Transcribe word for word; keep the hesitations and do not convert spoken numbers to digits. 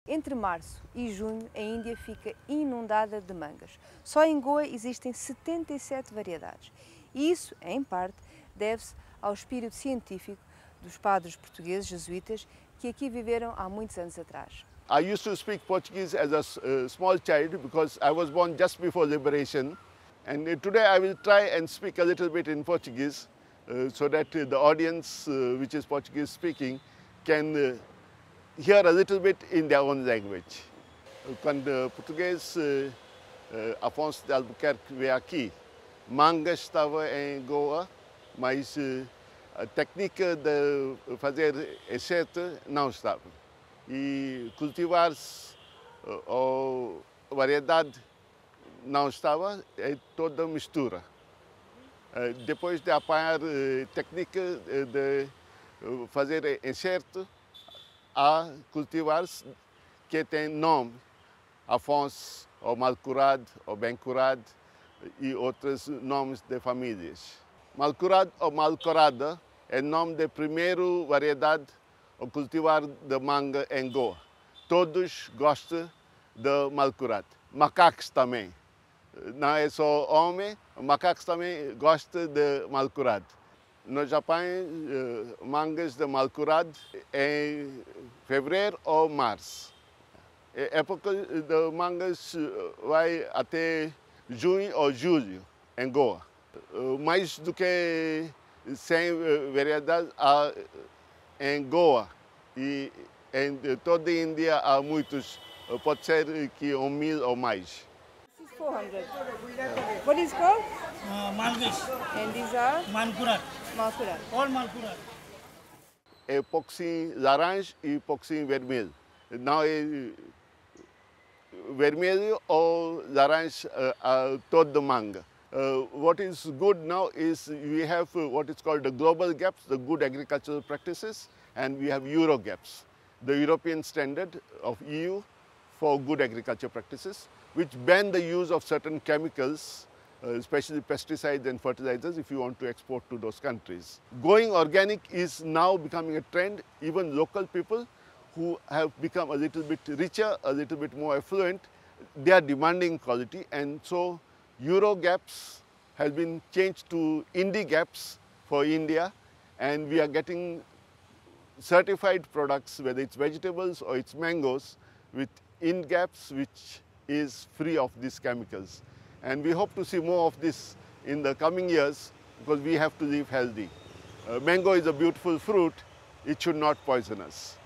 Entre março e junho, a Índia fica inundada de mangas. Só em Goa existem setenta e sete variedades. E isso, em parte, deve-se ao espírito científico dos padres portugueses jesuítas que aqui viveram há muitos anos atrás. I used to speak Portuguese as a uh, small child because I was born just before liberation. And uh, today I will try and speak a little bit in Portuguese uh, so that uh, the audience, uh, which is Portuguese speaking, can uh, hear a little bit in their own language. Quando português uh, uh, Afonso de Albuquerque veio aqui, manga estava em Goa, mas uh, a técnica de fazer enxerto não estava. E cultivar-se uh, a variedade não estava, é toda mistura. Uh, depois de apanhar uh, técnica de uh, fazer enxerto, a cultivar-se que tem nome, Afonso, ou Malcurado, ou Bem-Curado e outros nomes de famílias. Malcurado ou Malcorada é nome da primeira variedade ao cultivar de manga em Goa. Todos gostam de Malcurado. Macacos também. Não é só homem, macacos também gostam de Malcurado. No Japão, mangas de Malcurado em fevereiro ou março. A época de mangas vai até junho ou julho em Goa. Mais do que cem variedades há em Goa e em toda a Índia há muitos, pode ser que um mil ou mais. This is four hundred. What is it called? Uh, Malgas, And these are Malkurat, Malkurat. all Malkurat. É pouquinho laranja e pouquinho vermelho. Não é vermelho ou laranja uh, uh, toda manga. Uh, what is good now is we have uh, what is called the global gaps, the good agricultural practices, and we have Euro gaps, the European standard of E U for good agriculture practices, which ban the use of certain chemicals, uh, especially pesticides and fertilizers, if you want to export to those countries. Going organic is now becoming a trend. Even local people who have become a little bit richer, a little bit more affluent, they are demanding quality, and so Euro gaps has been changed to Indie gaps for India, and we are getting certified products, whether it's vegetables or it's mangoes, with Ind gaps, which is free of these chemicals. And we hope to see more of this in the coming years because we have to live healthy. Uh, mango is a beautiful fruit, it should not poison us.